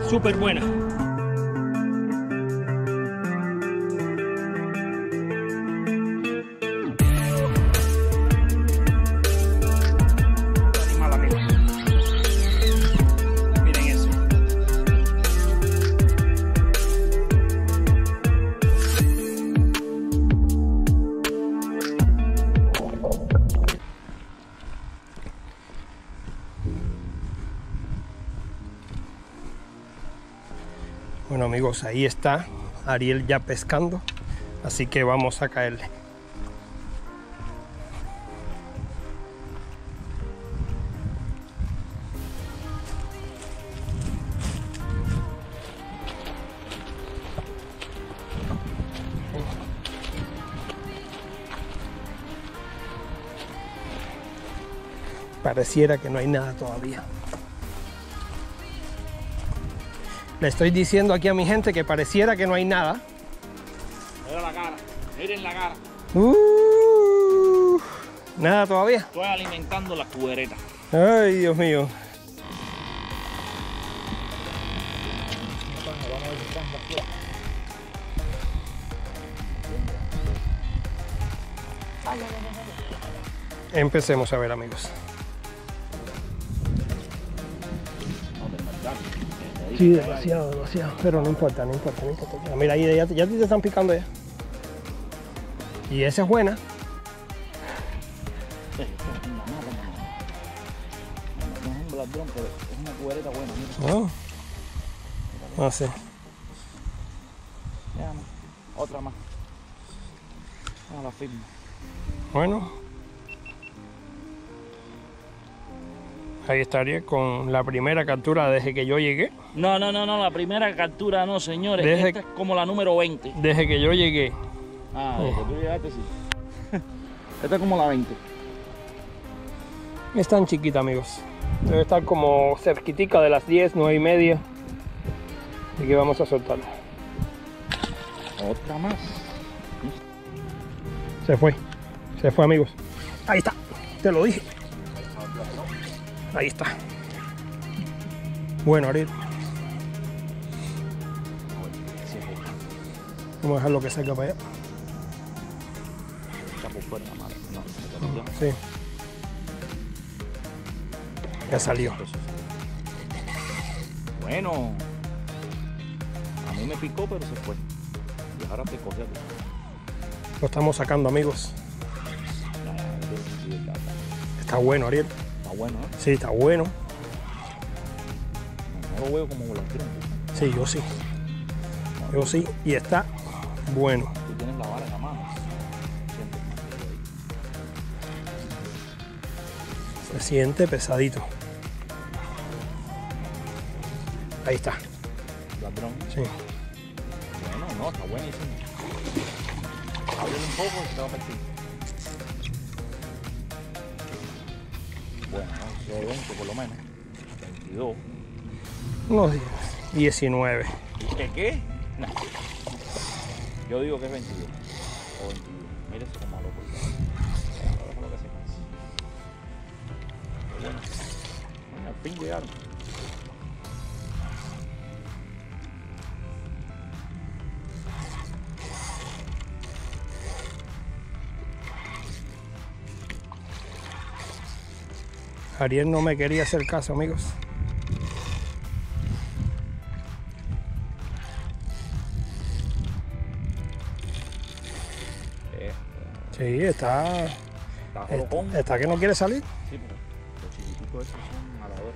súper buena. Miren eso. Bueno amigos, ahí está Ariel ya pescando, así que vamos a caerle. Pareciera que no hay nada todavía. Le estoy diciendo aquí a mi gente que pareciera que no hay nada. Mira la cara, miren la cara. Nada todavía. Estoy alimentando la cubereta. Ay, Dios mío. Empecemos a ver, amigos. Sí, demasiado, pero no importa. Mira, ahí ya te están picando ya. Y esa es buena. No es un ladrón, pero es una cubereta buena. No. No sé. Ya, otra más. Vamos a la firma. Bueno. Ahí estaría con la primera captura desde que yo llegué. No, la primera captura no, señores. Esta es como la número 20. Desde que yo llegué. Ah, desde que tú llegaste, sí. Esta es como la 20. Es tan chiquita, amigos. Debe estar como cerquitica de las 10, 9 y media. Así que vamos a soltarla. Otra más. Se fue, amigos. Ahí está, te lo dije. Ahí está. Bueno, Ariel. Vamos a dejarlo que salga para allá. Está por fuera, madre. Sí. Ya salió. Bueno. A mí me picó, pero se fue. Y ahora te cogió. Lo estamos sacando, amigos. Está bueno, Ariel. Está bueno, ¿eh? Sí, está bueno. No lo veo como volantín. Sí, yo sí. Yo sí. Y está bueno. Tú tienes la vara en la mano. Se siente pesadito. Ahí está. Ladrón. Sí. Bueno, no, está buenísimo. Ábrele un poco y se va a partir. Bueno, no, 20 por lo menos. 22. Unos 19. ¿Qué? No. Yo digo que es 22. O 22. Mire eso como loco. Déjalo que se canse. Pero bueno, al fin llegaron. Ariel no me quería hacer caso, amigos. Sí, está que no quiere salir. Sí, pero los chiquititos esos son maladores.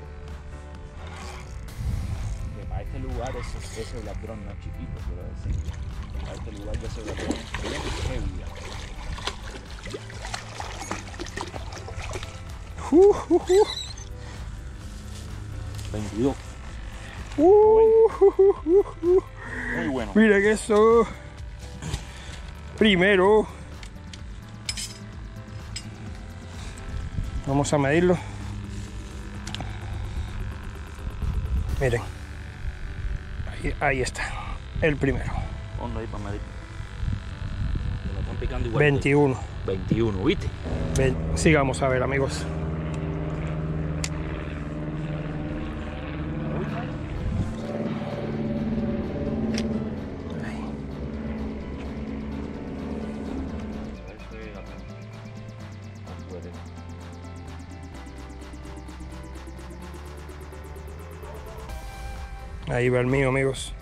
Que para este lugar ese ladrón no es chiquito, quiero decir. Para este lugar ya ese ladrón es heavy. 22. Muy bueno. Miren eso. Primero. Vamos a medirlo. Miren. Ahí está. El primero. Ponlo ahí para medir. Me lo están picando igual. 21. 21, ¿viste? Sigamos a ver, amigos. Ahí va el mío, amigos.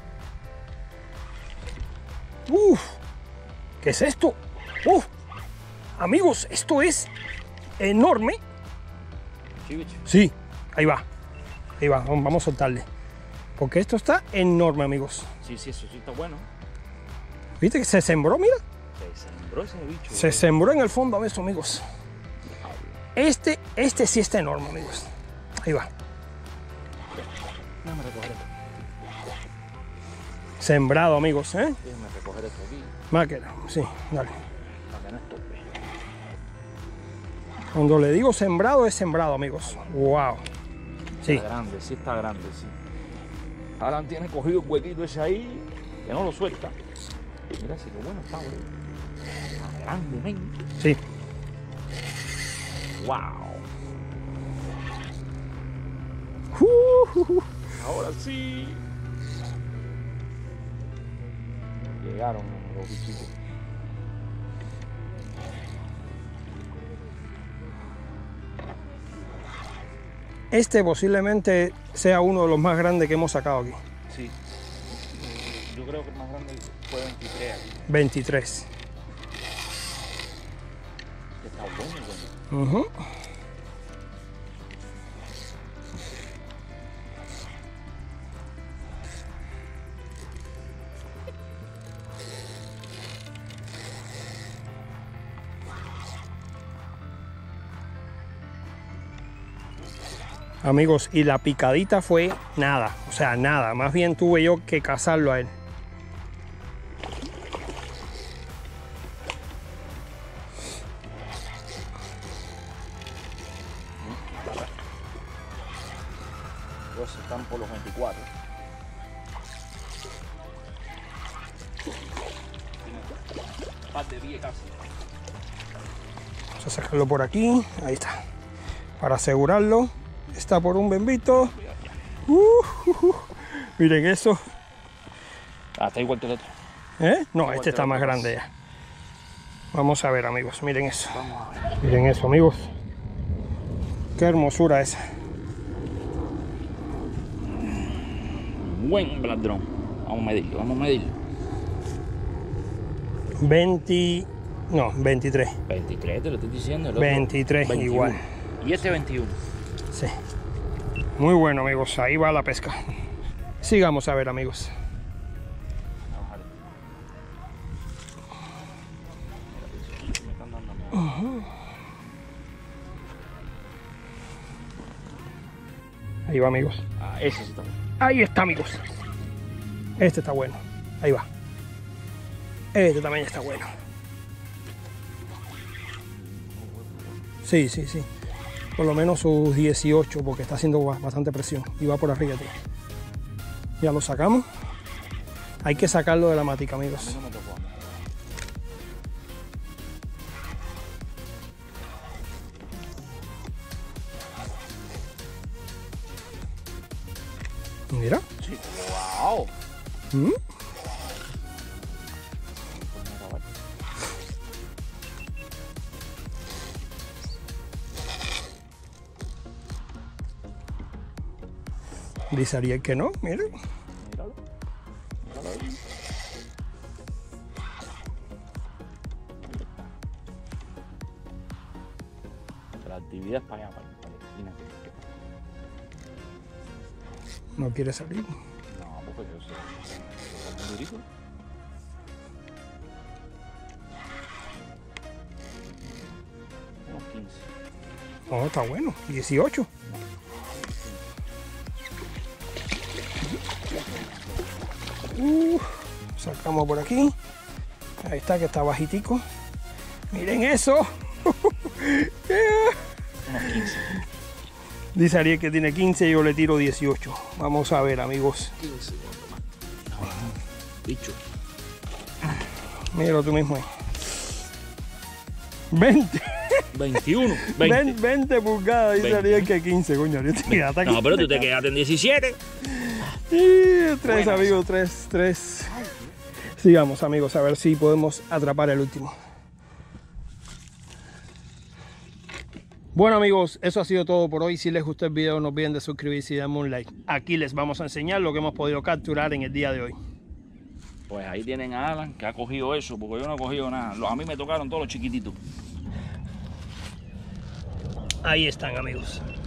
¡Uf! ¿Qué es esto? ¡Uf! Amigos, esto es enorme. Sí, bicho. Sí, ahí va. Ahí va, vamos a soltarle. Porque esto está enorme, amigos. Sí, eso sí está bueno. ¿Viste que se sembró? Mira. Se sembró ese bicho. Se sembró en el fondo, esto, amigos. Este sí está enorme, amigos. Ahí va. Déjame recoger esto. Sembrado, amigos, ¿eh? Déjame recoger esto aquí. Máquina, sí, dale. Para que no estope. Cuando le digo sembrado, es sembrado, amigos. Wow. Sí. Está grande, sí está grande, sí. Alan tiene cogido el huequito ese ahí, que no lo suelta. Mira si lo bueno está, bro. Está grande, men. Sí. Wow. Ahora sí. Llegaron los bichitos. Este posiblemente sea uno de los más grandes que hemos sacado aquí. Sí. Yo creo que el más grande fue 23 aquí. 23. Está bueno, bueno. Amigos, y la picadita fue nada, o sea, nada. Más bien tuve yo que cazarlo a él. Pues están por los 24. Un par de pies casi. Vamos a sacarlo por aquí, ahí está. Para asegurarlo, está por un bembito. Miren eso. Ah, está igual que el otro. ¿Eh? No, este está más grande ya. Vamos a ver, amigos, miren eso. Vamos a ver. Miren eso, amigos. Qué hermosura esa. Buen ladrón. Vamos a medirlo, vamos a medirlo. 23. 23, te lo estoy diciendo. El otro 23 21. igual. Y este 21. Sí. Muy bueno, amigos. Ahí va la pesca. Sigamos a ver, amigos. Vamos a ver. Me están dando miedo. Ahí va, amigos. Ah, ese sí está bueno. Ahí está, amigos. Este está bueno. Ahí va. Este también está bueno. Sí, sí, sí. Por lo menos sus 18, porque está haciendo bastante presión. Y va por arriba, tío. Ya lo sacamos. Hay que sacarlo de la matica, A mí amigos. no me tocó. Mira. Sí. Wow. ¿Mm? Dice Ariel que no, mira. Míralo. Míralo ahí. La actividad es para allá, para la esquina. No quiere salir. No, porque yo sé. Yo soy muy durito. Unos 15. No, está bueno. 18. Sacamos por aquí. Ahí está, que está bajitico. Miren eso. Unos 15. Dice Ariel que tiene 15 y yo le tiro 18. Vamos a ver, amigos. 15, bicho. Míralo tú mismo ahí. 20. 21. 20 pulgadas, dice 20. Ariel que 15, coño. Ariel te quedaste aquí. No, pero tú te quedaste en 17. Y 3, Buenas. amigos, 3. Sigamos, amigos, a ver si podemos atrapar el último. Bueno amigos, eso ha sido todo por hoy. Si les gustó el video, no olviden de suscribirse y darme un like. Aquí les vamos a enseñar lo que hemos podido capturar en el día de hoy. Pues ahí tienen a Alan, que ha cogido eso, porque yo no he cogido nada. A mí me tocaron todos los chiquititos. Ahí están amigos.